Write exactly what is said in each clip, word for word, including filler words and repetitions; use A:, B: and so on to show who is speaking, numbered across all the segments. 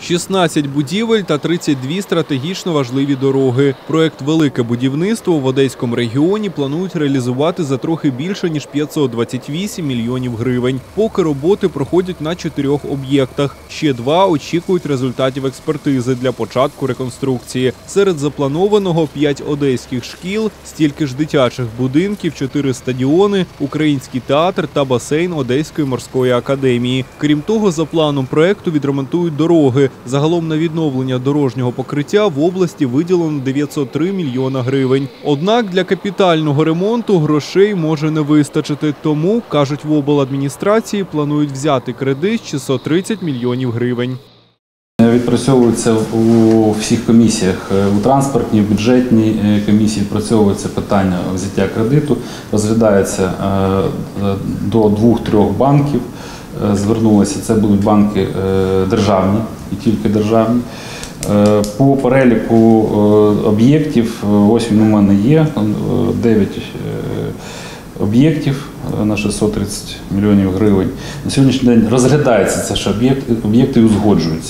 A: шістнадцять будівель та тридцять дві стратегічно важливі дороги. Проект «Велике будівництво» в Одеському регіоні планують реалізувати за трохи більше, ніж п'ятсот двадцять вісім мільйонів гривень. Поки роботи проходять на чотирьох об'єктах. Ще два очікують результатів експертизи для початку реконструкції. Серед запланованого п'ять одеських шкіл, стільки ж дитячих будинків, чотири стадіони, український театр та басейн Одеської морської академії. Крім того, за планом проекту відремонтують дороги. Загалом на відновлення дорожнього покриття в області виділено дев'ятсот три мільйона гривень. Однак для капітального ремонту грошей може не вистачити. Тому, кажуть в обладміністрації, планують взяти кредит шістсот тридцять мільйонів гривень.
B: Відпрацьовується у всіх комісіях, у транспортній, бюджетній комісії відпрацьовується питання взяття кредиту, розглядається до двох-трьох банків. Звернулися, це будуть банки державні і тільки державні. По переліку об'єктів, ось він у мене є, дев'ять об'єктів на шістсот тридцять мільйонів гривень. На сьогоднішній день розглядається це, що об'єкти узгоджуються.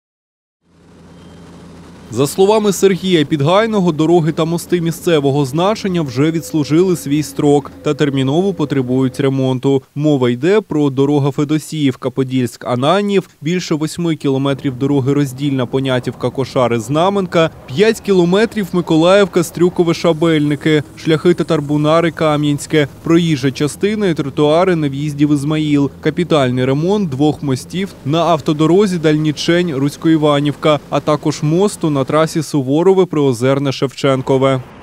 A: За словами Сергія Підгайного, дороги та мости місцевого значення вже відслужили свій строк та терміново потребують ремонту. Мова йде про дорога Федосіївка-Подільськ-Ананів, більше восьми кілометрів дороги роздільна Понятівка-Кошари-Знаменка, п'ять кілометрів Миколаївка-Стрюкове-Шабельники, шляхи Татарбунари-Кам'янське, проїжджа частина і тротуари на в'їзді в Ізмаїл, капітальний ремонт двох мостів на автодорозі Дальнічень-Русько-Іванівка, а також мосту на трасі Суворове-Приозерне-Шевченкове.